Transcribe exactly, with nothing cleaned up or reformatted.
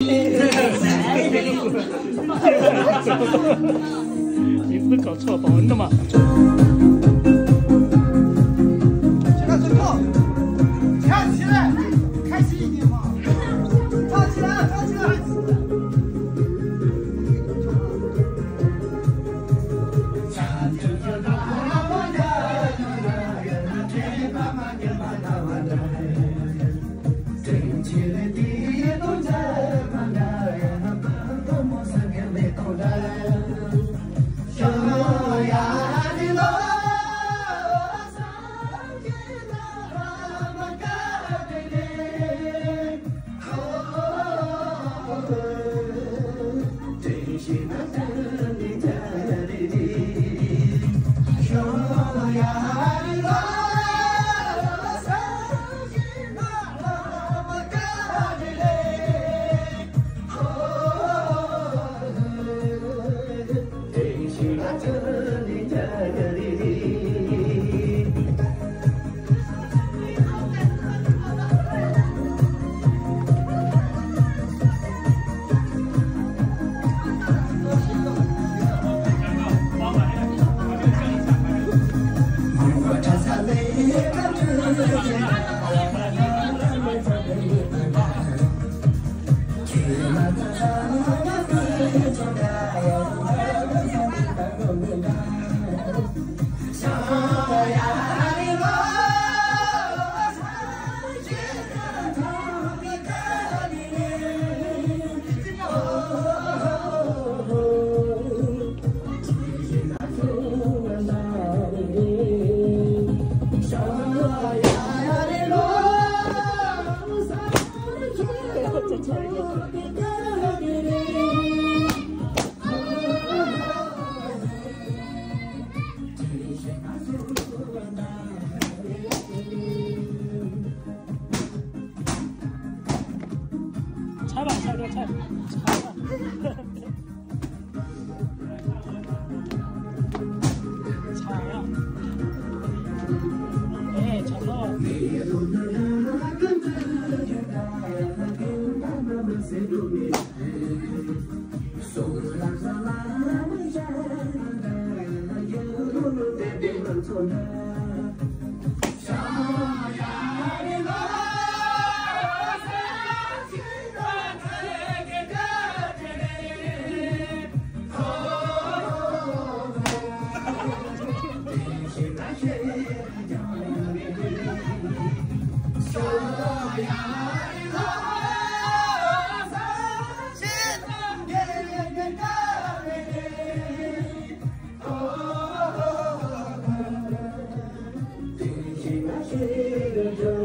你不是搞错保温的吗？ 现在最后，站起来，开心一点嘛！站起来，站起来！ 拆吧，拆拆拆，拆吧。拆呀！哎，拆了。 Thank you.